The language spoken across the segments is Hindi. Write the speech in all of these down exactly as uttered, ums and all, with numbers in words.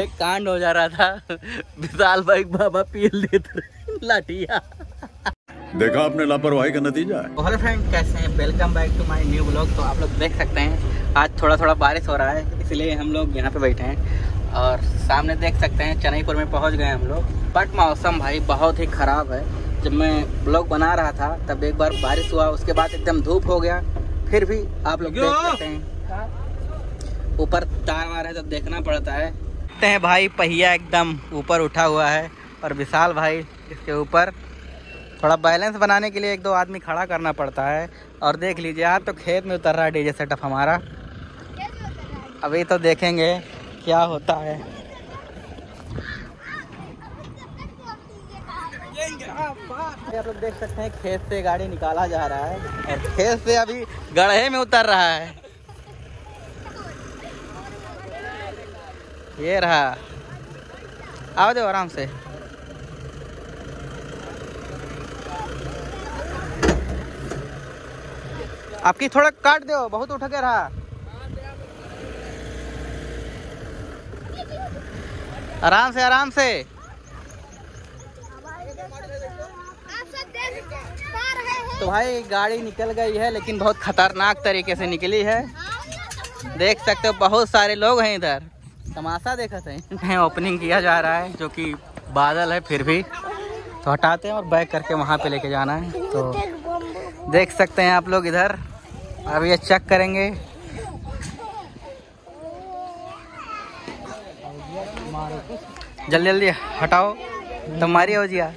एक कांड हो जा रहा था। विशाल भाई बाबा पील देते लाठिया। देखा आपने लापरवाही का नतीजा है। हेलो फ्रेंड, कैसे हैं? Welcome back to my new blog. तो आप लोग देख सकते हैं आज थोड़ा थोड़ा बारिश हो रहा है, इसलिए हम लोग यहाँ पे बैठे हैं और सामने देख सकते हैं चेन्नईपुर में पहुँच गए हम लोग। बट मौसम भाई बहुत ही ख़राब है। जब मैं ब्लॉग बना रहा था तब एक बार बारिश हुआ, उसके बाद एकदम धूप हो गया। फिर भी आप लोग देख सकते हैं ऊपर तार वार है तो देखना पड़ता है। देखते हैं भाई पहिया एकदम ऊपर उठा हुआ है और विशाल भाई इसके ऊपर। थोड़ा बैलेंस बनाने के लिए एक दो आदमी खड़ा करना पड़ता है। और देख लीजिए यार, तो खेत में उतर रहा है डीजे सेटअप हमारा। अभी तो देखेंगे क्या होता है। आप लोग देख सकते हैं खेत से गाड़ी निकाला जा रहा है और खेत से अभी गड्ढे में उतर रहा है। ये रहा, आओ दो आराम से। आपकी थोड़ा काट दो, बहुत उठ के रहा। आराम से आराम से। तो भाई गाड़ी निकल गई है, लेकिन बहुत खतरनाक तरीके से निकली है। देख सकते हो बहुत सारे लोग हैं इधर, तमाशा देखा थे। ओपनिंग किया जा रहा है, जो कि बादल है फिर भी तो हटाते हैं और बैक करके वहाँ पे लेके जाना है। तो देख सकते हैं आप लोग इधर, अब ये चेक करेंगे। जल्दी जल्दी हटाओ, तुम्हारी हो जिया।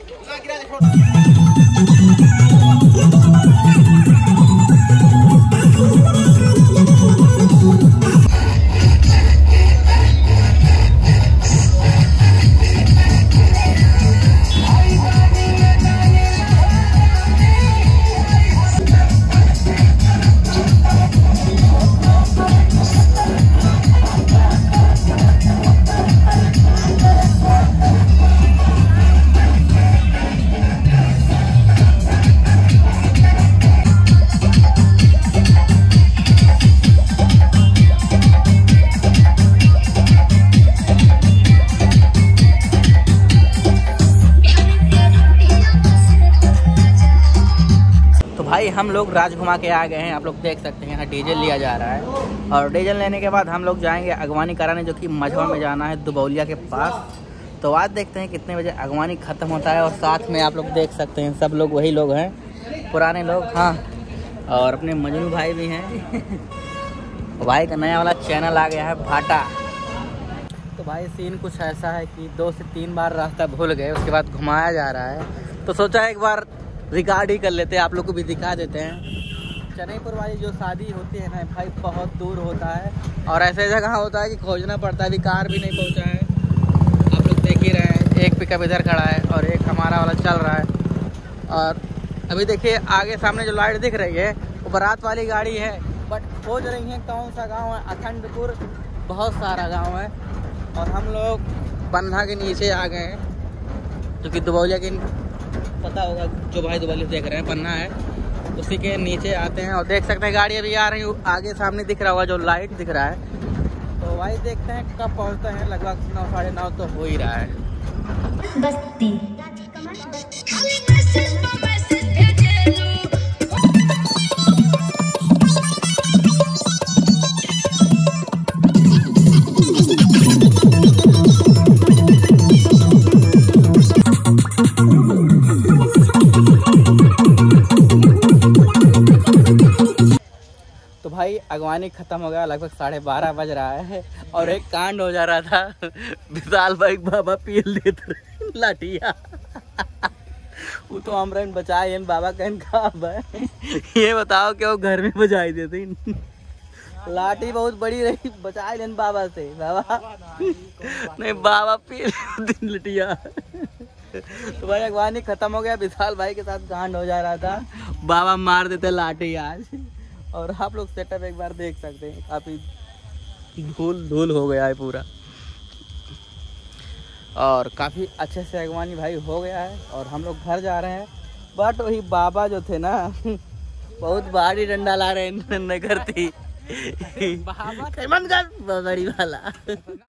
भाई हम लोग राजघुमा के आ गए हैं। आप लोग देख सकते हैं यहाँ डीजल लिया जा रहा है और डीजल लेने के बाद हम लोग जाएंगे अगवानी कराने, जो कि मझवा में जाना है दुबौलिया के पास। तो आज देखते हैं कितने बजे अगवानी ख़त्म होता है। और साथ में आप लोग देख सकते हैं सब लोग वही लोग हैं, पुराने लोग। हाँ, और अपने मजनू भाई भी हैं। भाई का नया वाला चैनल आ गया है भाटा। तो भाई सीन कुछ ऐसा है कि दो से तीन बार रास्ता भूल गए, उसके बाद घुमाया जा रहा है। तो सोचा एक बार रिकॉर्ड ही कर लेते हैं, आप लोग को भी दिखा देते हैं। चेन्नईपुर वाली जो शादी होती है ना भाई, बहुत दूर होता है और ऐसे जगह होता है कि खोजना पड़ता है। अभी कार भी नहीं पहुंचा है, आप लोग देख ही रहे हैं। एक पिकअप इधर खड़ा है और एक हमारा वाला चल रहा है। और अभी देखिए आगे सामने जो लाइट दिख रही है वो बारात वाली गाड़ी है। बट खोज रही है कौन सा गाँव है। अखंडपुर बहुत सारा गाँव है और हम लोग बन्हा के नीचे आ गए हैं, जो कि दुबौलिया के पता होगा, जो भाई दुबौलिया देख रहे हैं पन्ना है, उसी के नीचे आते हैं। और देख सकते हैं गाड़ी अभी आ रही है, आगे सामने दिख रहा होगा जो लाइट दिख रहा है। तो भाई देखते हैं कब पहुंचते हैं। लगभग नौ साढ़े नौ तो हो ही रहा है। तो भाई अगवानी खत्म हो गया, लगभग साढ़े बारह बज रहा है और एक कांड हो जा रहा था। विशाल भाई बाबा पील देते लाठिया। वो तो अमरन बचाए बाबा कहन का है। ये बताओ कि वो घर में बजाई देते। लाठी बहुत बड़ी रही, बचाए लेन बाबा से। बाबा नहीं, बाबा पील लटिया। तो भाई अगवानी खत्म हो गया, विशाल भाई के साथ कांड हो जा रहा था। बाबा मार देते लाठी आज। और आप लोग सेटअप एक बार देख सकते हैं, काफ़ी धूल धूल हो गया है पूरा। और काफ़ी अच्छे से अगवानी भाई हो गया है और हम लोग घर जा रहे हैं। बट वही बाबा जो थे ना बहुत भारी डंडा ला रहे हैं, नहीं करती बाबा बड़ी वाला।